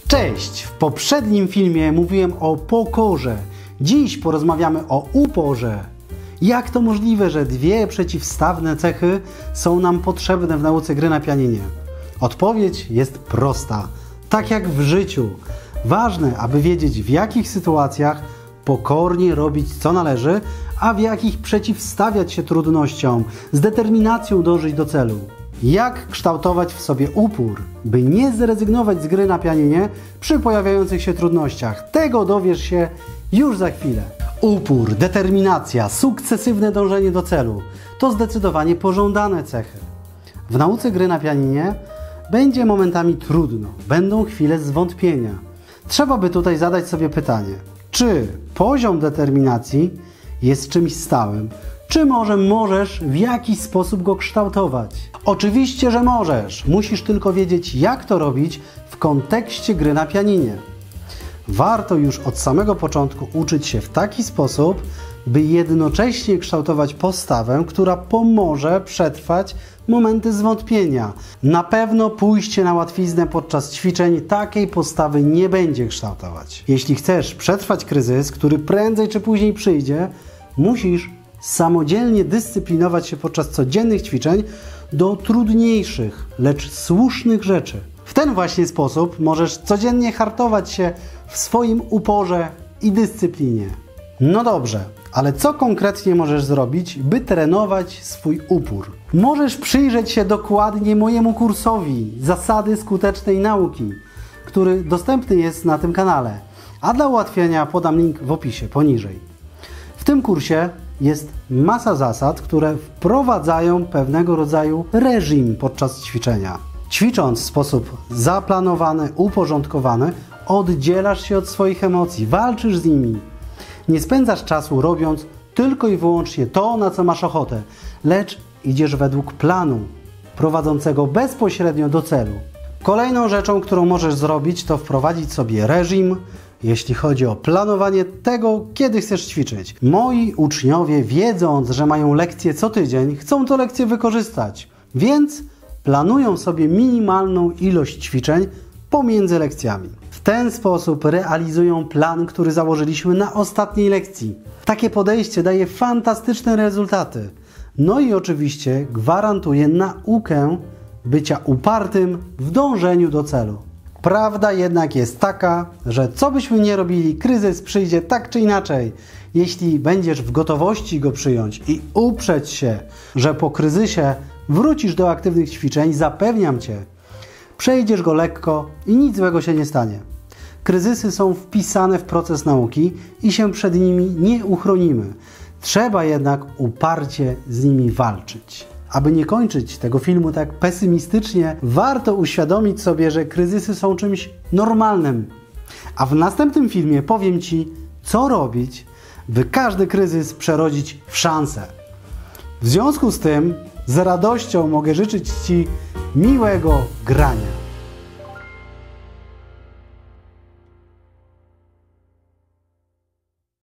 Cześć! W poprzednim filmie mówiłem o pokorze. Dziś porozmawiamy o uporze. Jak to możliwe, że dwie przeciwstawne cechy są nam potrzebne w nauce gry na pianinie? Odpowiedź jest prosta. Tak jak w życiu. Ważne, aby wiedzieć, w jakich sytuacjach pokornie robić co należy, a w jakich przeciwstawiać się trudnościom, z determinacją dążyć do celu. Jak kształtować w sobie upór, by nie zrezygnować z gry na pianinie przy pojawiających się trudnościach. Tego dowiesz się już za chwilę. Upór, determinacja, sukcesywne dążenie do celu to zdecydowanie pożądane cechy. W nauce gry na pianinie będzie momentami trudno, będą chwile zwątpienia. Trzeba by tutaj zadać sobie pytanie, czy poziom determinacji jest czymś stałym, czy może możesz w jakiś sposób go kształtować? Oczywiście, że możesz. Musisz tylko wiedzieć, jak to robić w kontekście gry na pianinie. Warto już od samego początku uczyć się w taki sposób, by jednocześnie kształtować postawę, która pomoże przetrwać momenty zwątpienia. Na pewno pójście na łatwiznę podczas ćwiczeń takiej postawy nie będzie kształtować. Jeśli chcesz przetrwać kryzys, który prędzej czy później przyjdzie, musisz samodzielnie dyscyplinować się podczas codziennych ćwiczeń do trudniejszych, lecz słusznych rzeczy. W ten właśnie sposób możesz codziennie hartować się w swoim uporze i dyscyplinie. No dobrze, ale co konkretnie możesz zrobić, by trenować swój upór? Możesz przyjrzeć się dokładnie mojemu kursowi Zasady skutecznej nauki, który dostępny jest na tym kanale, a dla ułatwienia podam link w opisie poniżej. W tym kursie jest masa zasad, które wprowadzają pewnego rodzaju reżim podczas ćwiczenia. Ćwicząc w sposób zaplanowany, uporządkowany, oddzielasz się od swoich emocji, walczysz z nimi. Nie spędzasz czasu robiąc tylko i wyłącznie to, na co masz ochotę, lecz idziesz według planu, prowadzącego bezpośrednio do celu. Kolejną rzeczą, którą możesz zrobić, to wprowadzić sobie reżim, jeśli chodzi o planowanie tego, kiedy chcesz ćwiczyć. Moi uczniowie, wiedząc, że mają lekcje co tydzień, chcą tę lekcję wykorzystać, więc planują sobie minimalną ilość ćwiczeń pomiędzy lekcjami. W ten sposób realizują plan, który założyliśmy na ostatniej lekcji. Takie podejście daje fantastyczne rezultaty. No i oczywiście gwarantuje naukę bycia upartym w dążeniu do celu. Prawda jednak jest taka, że co byśmy nie robili, kryzys przyjdzie tak czy inaczej. Jeśli będziesz w gotowości go przyjąć i uprzeć się, że po kryzysie wrócisz do aktywnych ćwiczeń, zapewniam Cię, przejdziesz go lekko i nic złego się nie stanie. Kryzysy są wpisane w proces nauki i się przed nimi nie uchronimy. Trzeba jednak uparcie z nimi walczyć. Aby nie kończyć tego filmu tak pesymistycznie, warto uświadomić sobie, że kryzysy są czymś normalnym. A w następnym filmie powiem Ci, co robić, by każdy kryzys przerodzić w szansę. W związku z tym z radością mogę życzyć Ci miłego grania.